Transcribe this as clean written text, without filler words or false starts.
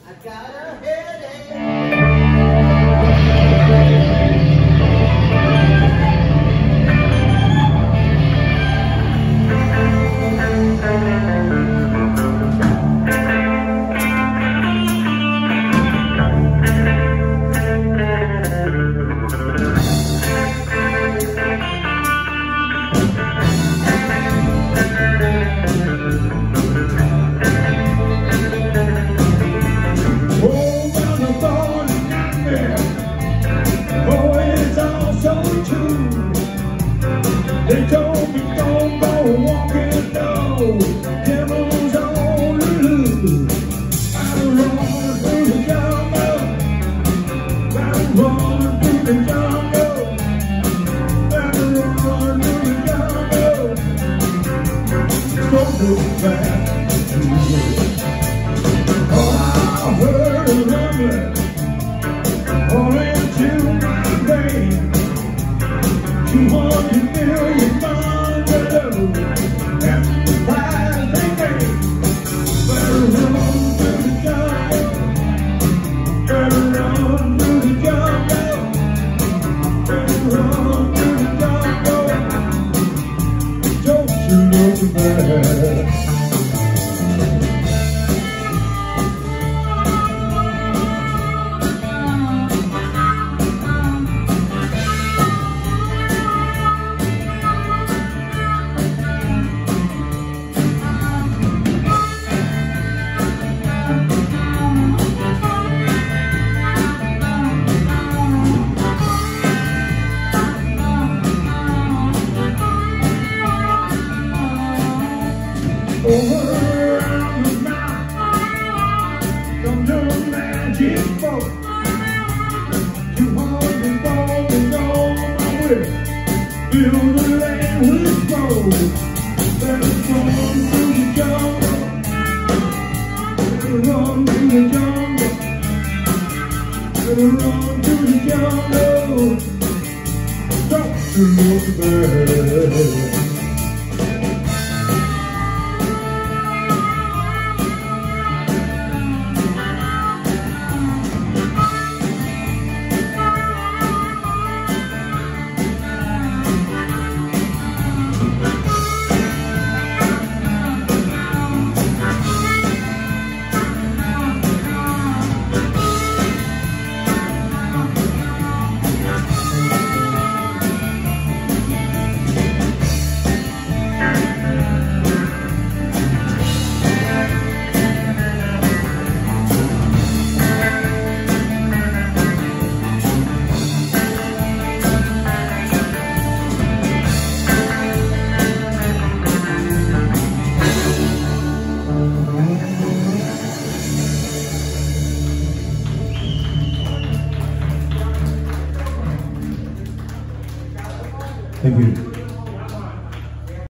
I got a headache. They told me don't go walking, no, devil's on the loose. I'm running through the jungle, I'm running through the jungle, I'm running through the jungle. Don't look back. Oh, I heard a rumbling all into my brain. 200 million miles below, that's the price they pay. Better run through the jungle, better run through the jungle, better run through the jungle. Don't you look back. Over around the mountain comes your magic boat. 200 balls and all my way, fill the land with gold. Better run through the jungle, better run through the jungle, better run through the jungle. Don't you look back. Thank you.